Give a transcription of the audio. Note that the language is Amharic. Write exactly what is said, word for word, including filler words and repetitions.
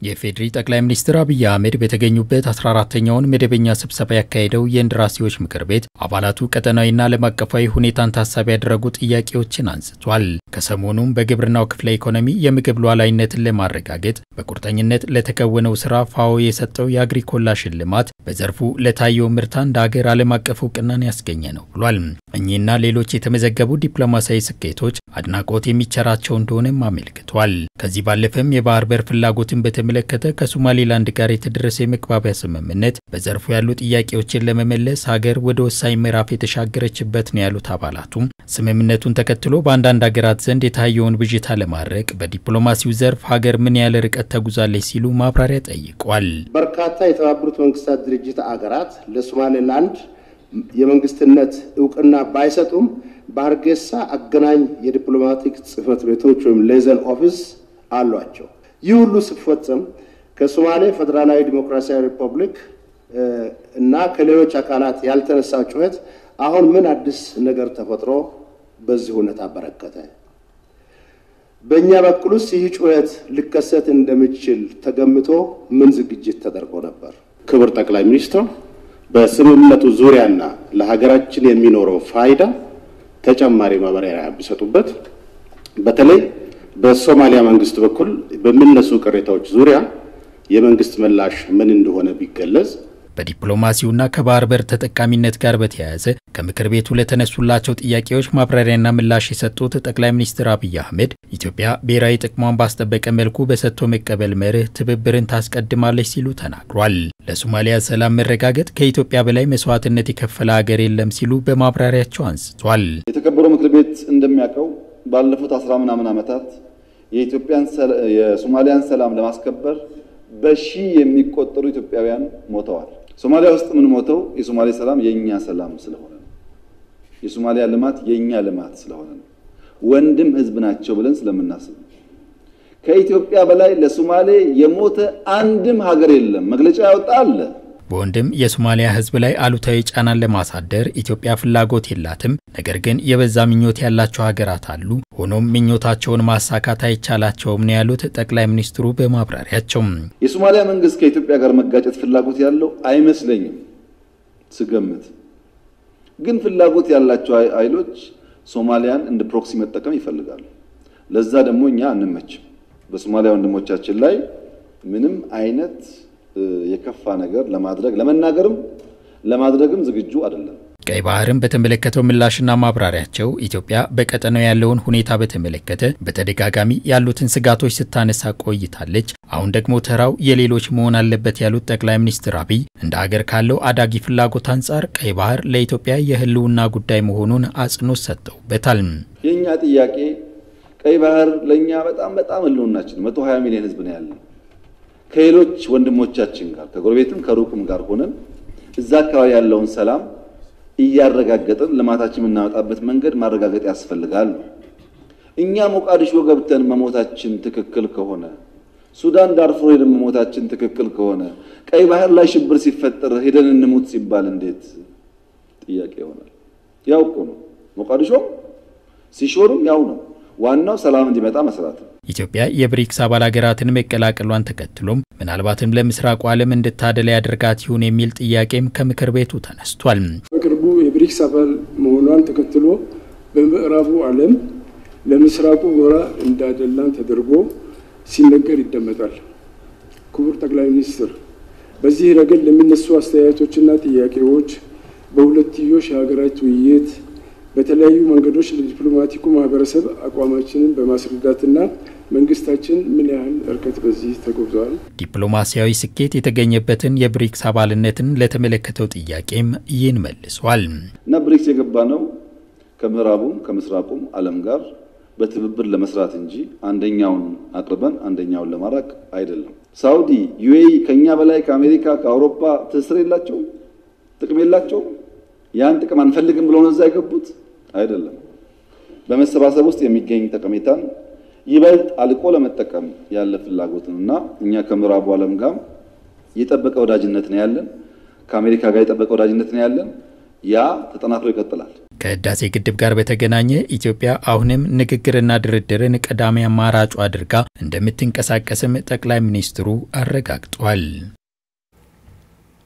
የፌዴሪ ጠቅላይ ሚኒስትር አብይ አህመድ በተገኙበት አስራ አራተኛውን መደበኛ ስብሰባ ያካሄደው የእንደራሴዎች ምክር ቤት አባላቱ ቀጠናዊና ዓለም አቀፋዊ ሁኔታን ታሳቢ ያደረጉ ጥያቄዎችን አንስቷል። ከሰሞኑም በግብርናው ክፍለ ኢኮኖሚ የምግብ ሉዓላዊነትን ለማረጋገጥ በቁርጠኝነት ለተከወነው ስራ ፋኦ የሰጠው የአግሪኮላ ሽልማት በዘርፉ ለታየው ምርት እንደ ሀገር ዓለም አቀፍ እውቅናን ያስገኘ ነው ብሏል። እኚህና ሌሎች የተመዘገቡ ዲፕሎማሲያዊ ስኬቶች አድናቆት የሚቸራቸው እንደሆነም አመልክቷል። ከዚህ ባለፈም የባህር በር ፍላጎትን በተመለከተ ከሶማሌላንድ ጋር የተደረሰ የመግባቢያ ስምምነት በዘርፉ ያሉ ጥያቄዎችን ለመመለስ ሀገር ወደ ወሳኝ ምዕራፍ የተሻገረችበት ነው ያሉት አባላቱ ስምምነቱን ተከትሎ በአንዳንድ ሀገራት ዘንድ የታየውን ብዥታ ለማድረቅ በዲፕሎማሲው ዘርፍ ሀገር ምን ያለ ርቀት ተጉዛለች ሲሉ ማብራሪያ ጠይቀዋል። በርካታ የተባበሩት መንግስታት ድርጅት ሀገራት ለሶማሌላንድ የመንግስትነት እውቅና ባይሰጡም በአርጌሳ አገናኝ የዲፕሎማቲክ ጽህፈት ቤቶች ወይም ሌዘን ኦፊስ አሏቸው። ይህ ሁሉ ሲፈጸም ከሶማሌ ፌደራላዊ ዲሞክራሲያዊ ሪፐብሊክ እና ከሌሎች አካላት ያልተነሳ ጩኸት አሁን ምን አዲስ ነገር ተፈጥሮ በዚህ ሁኔታ በረከተ? በእኛ በኩልስ ይህ ጩኸት ሊከሰት እንደሚችል ተገምቶ ምን ዝግጅት ተደርጎ ነበር? ክቡር ጠቅላይ ሚኒስትር በስምምነቱ ዙሪያና ለሀገራችን የሚኖረው ፋይዳ ተጨማሪ ማብራሪያ ቢሰጡበት፣ በተለይ በሶማሊያ መንግስት በኩል በሚነሱ ቅሬታዎች ዙሪያ የመንግስት ምላሽ ምን እንደሆነ ቢገለጽ። በዲፕሎማሲውና ከባህር በር ተጠቃሚነት ጋር በተያያዘ ከምክር ቤቱ ለተነሱላቸው ጥያቄዎች ማብራሪያና ምላሽ የሰጡት ጠቅላይ ሚኒስትር አብይ አህመድ ኢትዮጵያ ብሔራዊ ጥቅሟን ባስጠበቀ መልኩ በሰጥቶ መቀበል መርህ ትብብርን ታስቀድማለች ሲሉ ተናግሯል። ለሶማሊያ ሰላም መረጋገጥ ከኢትዮጵያ በላይ መስዋዕትነት የከፈለ ሀገር የለም ሲሉ በማብራሪያቸው አንስቷል። የተከበረው ምክር ቤት እንደሚያውቀው ባለፉት አስራ ምናምን ዓመታት የኢትዮጵያን የሶማሊያን ሰላም ለማስከበር በሺ የሚቆጠሩ ኢትዮጵያውያን ሞተዋል። ሶማሊያ ውስጥ ምን ሞተው የሶማሌ ሰላም የኛ ሰላም ስለሆነ ነው። የሶማሊያ ልማት የኛ ልማት ስለሆነ ነው። ወንድም ህዝብ ናቸው ብለን ስለምናስብ ከኢትዮጵያ በላይ ለሶማሌ የሞተ አንድም ሀገር የለም። መግለጫ ያወጣል። በወንድም የሶማሊያ ህዝብ ላይ አሉታዊ ጫናን ለማሳደር ኢትዮጵያ ፍላጎት የላትም። ነገር ግን የበዛ ምኞት ያላቸው ሀገራት አሉ። ሆኖም ምኞታቸውን ማሳካት አይቻላቸውም ነው ያሉት ጠቅላይ ሚኒስትሩ በማብራሪያቸው። የሶማሊያ መንግስት ከኢትዮጵያ ጋር መጋጨት ፍላጎት ያለው አይመስለኝም ስገምት። ግን ፍላጎት ያላቸው ኃይሎች ሶማሊያን እንደ ፕሮክሲ መጠቀም ይፈልጋሉ። ለዛ ደግሞ እኛ አንመችም። በሶማሊያ ወንድሞቻችን ላይ ምንም አይነት የከፋ ነገር ለማድረግ ለመናገርም ለማድረግም ዝግጁ አይደለም። ቀይ ባህርን በተመለከተው ምላሽና ማብራሪያቸው ኢትዮጵያ በቀጠናው ያለውን ሁኔታ በተመለከተ በተደጋጋሚ ያሉትን ስጋቶች ስታነሳ ቆይታለች። አሁን ደግሞ ተራው የሌሎች መሆን አለበት ያሉት ጠቅላይ ሚኒስትር አብይ እንደ ሀገር ካለው አዳጊ ፍላጎት አንፃር ቀይ ባህር ለኢትዮጵያ የህልውና ጉዳይ መሆኑን አጽንኦት ሰጥተውበታል። የኛ ጥያቄ ቀይ ባህር ለኛ በጣም በጣም ህልውናችን መቶ ሃያ ሚሊዮን ህዝብ ነው ያለው። ከሌሎች ወንድሞቻችን ጋር ከጎረቤትም ከሩቅም ጋር ሆነን እዛ አካባቢ ያለውን ሰላም እያረጋገጥን ልማታችን የምናመጣበት መንገድ ማረጋገጥ ያስፈልጋል። እኛ ሞቃዲሾ ገብተን መሞታችን ትክክል ከሆነ ሱዳን ዳርፉር ሄደን መሞታችን ትክክል ከሆነ ቀይ ባህር ላይ ሽብር ሲፈጠር ሄደን እንሞት ሲባል እንዴት ጥያቄ ይሆናል? ያው እኮ ነው ሞቃዲሾ ሲሾርም ያው ነው። ዋናው ሰላም እንዲመጣ መስራት ነው። ኢትዮጵያ የብሪክስ አባል ሀገራትን መቀላቀሏን ተከትሎም ምናልባትም ለምስራቁ ዓለም እንድታደለ ያደርጋት ይሁን የሚል ጥያቄም ከምክር ቤቱ ተነስቷል። በቅርቡ የብሪክስ አባል መሆኗን ተከትሎ በምዕራቡ ዓለም ለምስራቁ ጎራ እንዳደላን ተደርጎ ሲነገር ይደመጣል። ክቡር ጠቅላይ ሚኒስትር በዚህ ረገድ ለሚነሱ አስተያየቶችና ጥያቄዎች በሁለትዮሽ ሀገራት ውይይት በተለያዩ መንገዶች ለዲፕሎማቲኩ ማህበረሰብ አቋማችንን በማስረዳትና መንግስታችን ምን ያህል እርቀት በዚህ ተጓዟል። ዲፕሎማሲያዊ ስኬት የተገኘበትን የብሪክስ አባልነትን ለተመለከተው ጥያቄም ይህን መልሷል። እና ብሪክስ የገባነው ከምዕራቡም ከምስራቁም ዓለም ጋር በትብብር ለመስራት እንጂ አንደኛውን አቅርበን አንደኛውን ለማራቅ አይደለም። ሳውዲ ዩኤኢ ከኛ በላይ ከአሜሪካ ከአውሮፓ ትስስር የላቸው ጥቅም የላቸው ያን ጥቅም አንፈልግም ብለው ነው እዛ የገቡት አይደለም። በመሰባሰብ ውስጥ የሚገኝ ጠቀሜታን ይበልጥ አልቆ ለመጠቀም ያለ ፍላጎትና እኛ ከምዕራቡ ዓለም ጋር የጠበቀ ወዳጅነት ነው ያለን። ከአሜሪካ ጋር የጠበቀ ወዳጅነት ነው ያለን። ያ ተጠናክሮ ይቀጥላል። ከህዳሴ ግድብ ጋር በተገናኘ ኢትዮጵያ አሁንም ንግግርና ድርድርን ቀዳሚ አማራጭ አድርጋ እንደምትንቀሳቀስም ጠቅላይ ሚኒስትሩ አረጋግጠዋል።